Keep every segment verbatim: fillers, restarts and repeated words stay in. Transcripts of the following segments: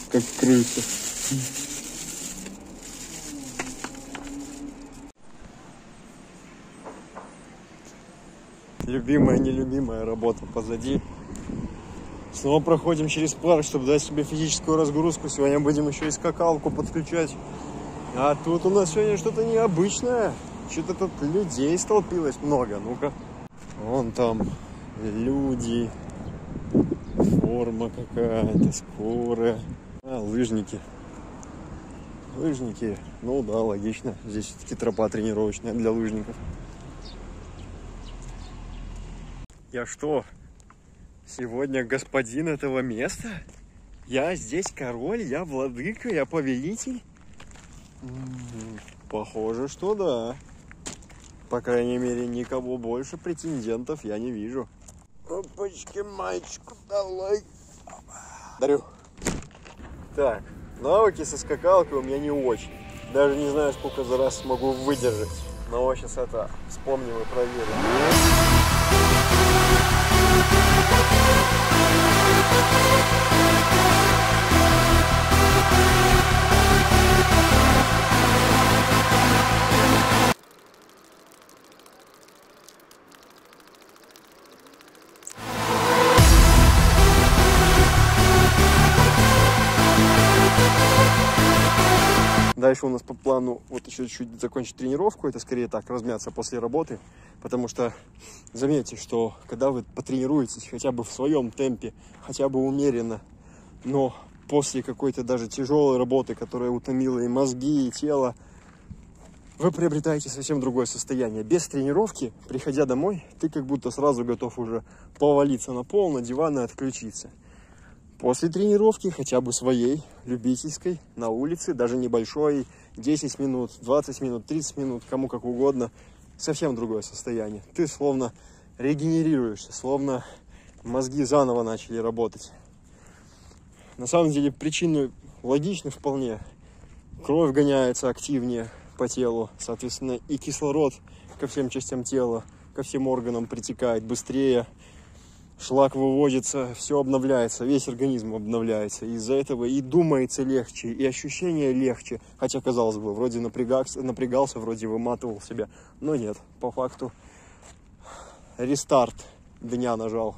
как крыса. Любимая, нелюбимая работа позади. Снова проходим через парк, чтобы дать себе физическую разгрузку. Сегодня будем еще и скакалку подключать. А тут у нас сегодня что-то необычное. Что-то тут людей столпилось много. Ну-ка. Вон там люди. Форма какая-то, скорая. А, лыжники. Лыжники. Ну да, логично. Здесь все-таки тропа тренировочная для лыжников. Я что, сегодня господин этого места? Я здесь король, я владыка, я повелитель? М-м, похоже, что да. По крайней мере, никого больше претендентов я не вижу. Опачки, мальчику, давай. Дарю. Так, навыки со скакалкой у меня не очень. Даже не знаю, сколько за раз смогу выдержать. Но вот сейчас это вспомним и проверим. Дальше у нас по плану вот еще чуть-чуть закончить тренировку. Это скорее так, размяться после работы. Потому что заметьте, что когда вы потренируетесь хотя бы в своем темпе, хотя бы умеренно, но после какой-то даже тяжелой работы, которая утомила и мозги, и тело, вы приобретаете совсем другое состояние. Без тренировки, приходя домой, ты как будто сразу готов уже повалиться на пол, на диван и отключиться. После тренировки, хотя бы своей, любительской, на улице, даже небольшой, десять минут, двадцать минут, тридцать минут, кому как угодно, совсем другое состояние. Ты словно регенерируешься, словно мозги заново начали работать. На самом деле причины логичны вполне. Кровь гоняется активнее по телу, соответственно, и кислород ко всем частям тела, ко всем органам притекает быстрее. Шлак выводится, все обновляется, весь организм обновляется. Из-за этого и думается легче, и ощущение легче. Хотя, казалось бы, вроде напрягался, напрягался, вроде выматывал себя. Но нет, по факту рестарт дня нажал.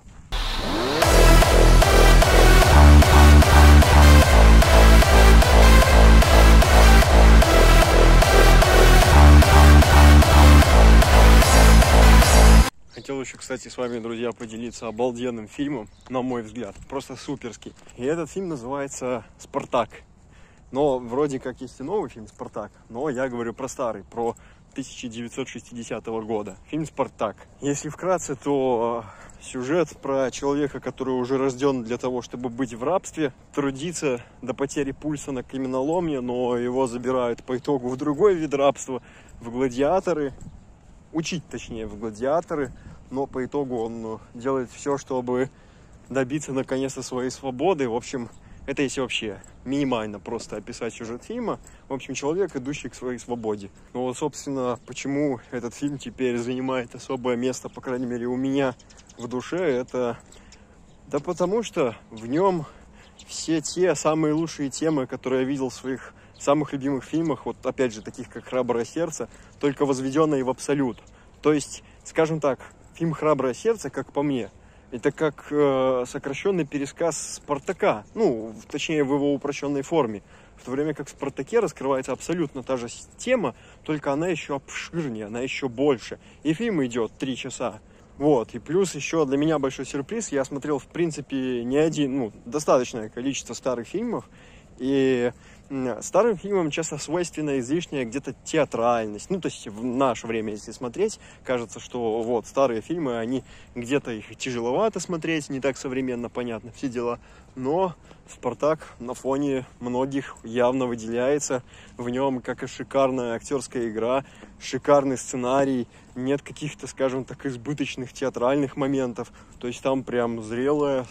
Хотел еще, кстати, с вами, друзья, поделиться обалденным фильмом, на мой взгляд, просто суперский. И этот фильм называется «Спартак». Но вроде как есть и новый фильм «Спартак», но я говорю про старый, про тысяча девятьсот шестидесятого года. Фильм «Спартак». Если вкратце, то сюжет про человека, который уже рожден для того, чтобы быть в рабстве, трудиться до потери пульса на каменоломне, но его забирают по итогу в другой вид рабства, в гладиаторы. Учить, точнее, в гладиаторы, но по итогу он делает все, чтобы добиться наконец-то своей свободы. В общем, это если вообще минимально просто описать сюжет фильма. В общем, человек, идущий к своей свободе. Ну вот, собственно, почему этот фильм теперь занимает особое место, по крайней мере, у меня в душе, это... Да потому что в нем все те самые лучшие темы, которые я видел в своих самых любимых фильмах, вот опять же, таких как «Храброе сердце», только возведенные в абсолют. То есть, скажем так, фильм «Храброе сердце», как по мне, это как э, сокращенный пересказ «Спартака», ну, точнее, в его упрощенной форме. В то время как в «Спартаке» раскрывается абсолютно та же тема, только она еще обширнее, она еще больше. И фильм идет три часа. Вот, и плюс еще для меня большой сюрприз, я смотрел, в принципе, не один, ну, достаточное количество старых фильмов, и старым фильмам часто свойственна излишняя где-то театральность. Ну, то есть в наше время, если смотреть, кажется, что вот старые фильмы, они где-то их тяжеловато смотреть, не так современно, понятно, все дела. Но «Спартак» на фоне многих явно выделяется. В нем как и шикарная актерская игра, шикарный сценарий, нет каких-то, скажем так, избыточных театральных моментов. То есть там прям зрелое,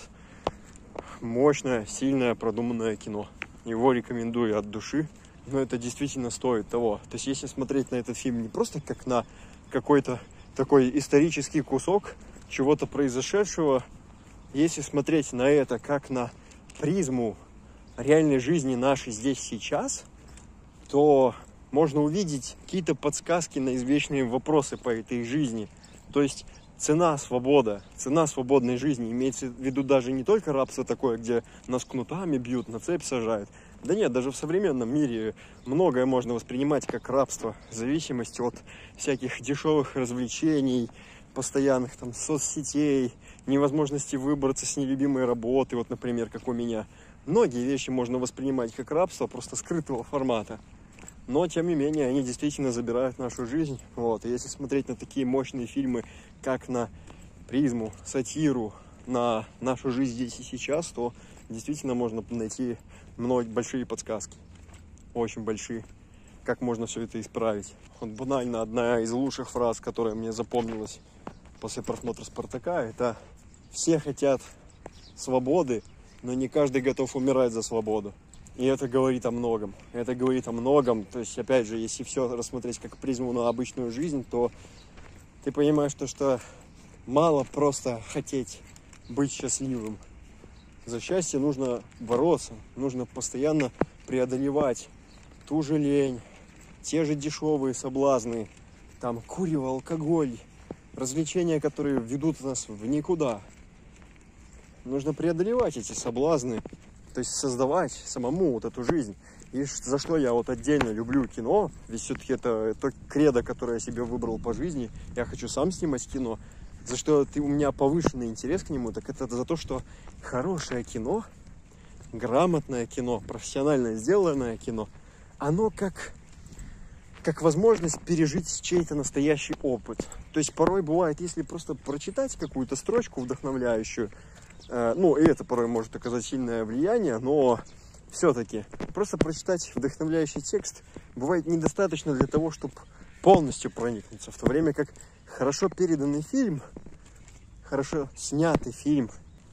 мощное, сильное, продуманное кино. Его рекомендую от души, но это действительно стоит того. То есть если смотреть на этот фильм не просто как на какой-то такой исторический кусок чего-то произошедшего, если смотреть на это как на призму реальной жизни нашей здесь сейчас, то можно увидеть какие-то подсказки на извечные вопросы по этой жизни. То есть цена свобода, цена свободной жизни, имеется в виду даже не только рабство такое, где нас кнутами бьют, на цепь сажают. Да нет, даже в современном мире многое можно воспринимать как рабство, в зависимости от всяких дешевых развлечений, постоянных там соцсетей, невозможности выбраться с нелюбимой работы, вот, например, как у меня. Многие вещи можно воспринимать как рабство, просто скрытого формата. Но, тем не менее, они действительно забирают нашу жизнь. Вот. И если смотреть на такие мощные фильмы, как на «Призму», «Сатиру», на нашу жизнь здесь и сейчас, то действительно можно найти много, большие подсказки. Очень большие. Как можно все это исправить. Вот банально одна из лучших фраз, которая мне запомнилась после просмотра «Спартака», это «все хотят свободы, но не каждый готов умирать за свободу». И это говорит о многом. Это говорит о многом. То есть, опять же, если все рассмотреть как призму на обычную жизнь, то ты понимаешь, то, что мало просто хотеть быть счастливым. За счастье нужно бороться, нужно постоянно преодолевать ту же лень, те же дешевые соблазны, там курево, алкоголь, развлечения, которые ведут нас в никуда. Нужно преодолевать эти соблазны, то есть создавать самому вот эту жизнь. И за что я вот отдельно люблю кино, ведь все-таки это то кредо, которое я себе выбрал по жизни, я хочу сам снимать кино. За что ты, у меня повышенный интерес к нему, так это за то, что хорошее кино, грамотное кино, профессионально сделанное кино, оно как, как возможность пережить чей-то настоящий опыт. То есть порой бывает, если просто прочитать какую-то строчку вдохновляющую, ну, и это порой может оказать сильное влияние, но все-таки просто прочитать вдохновляющий текст бывает недостаточно для того, чтобы полностью проникнуться. В то время как хорошо переданный фильм, хорошо снятый фильм,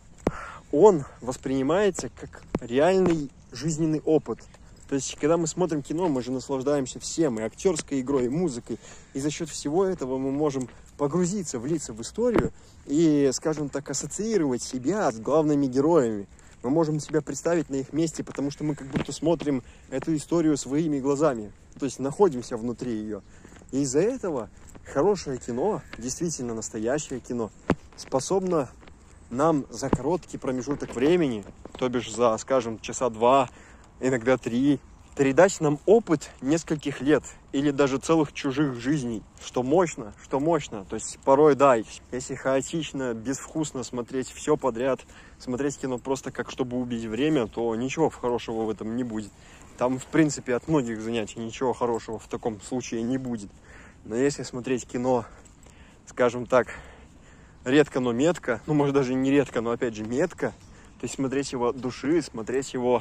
он воспринимается как реальный жизненный опыт. То есть, когда мы смотрим кино, мы же наслаждаемся всем, и актерской игрой, и музыкой. И за счет всего этого мы можем погрузиться, влиться в историю и, скажем так, ассоциировать себя с главными героями. Мы можем себя представить на их месте, потому что мы как будто смотрим эту историю своими глазами. То есть, находимся внутри ее. И из-за этого хорошее кино, действительно настоящее кино, способно нам за короткий промежуток времени, то бишь за, скажем, часа два, иногда три, передать нам опыт нескольких лет или даже целых чужих жизней, что мощно, что мощно. То есть порой, да, если хаотично, безвкусно смотреть все подряд, смотреть кино просто как чтобы убить время, то ничего хорошего в этом не будет. Там, в принципе, от многих занятий ничего хорошего в таком случае не будет. Но если смотреть кино, скажем так, редко, но метко, ну, может, даже не редко, но, опять же, метко, то есть смотреть его от души, смотреть его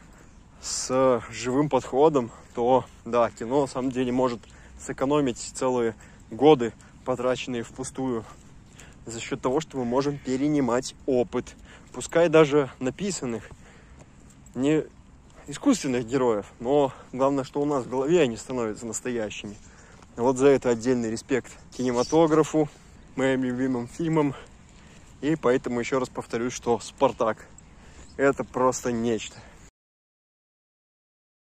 с живым подходом, то, да, кино, на самом деле, может сэкономить целые годы, потраченные впустую, за счет того, что мы можем перенимать опыт, пускай даже написанных, не искусственных героев, но главное, что у нас в голове они становятся настоящими. Вот за это отдельный респект кинематографу, моим любимым фильмам. И поэтому еще раз повторюсь, что «Спартак» — это просто нечто.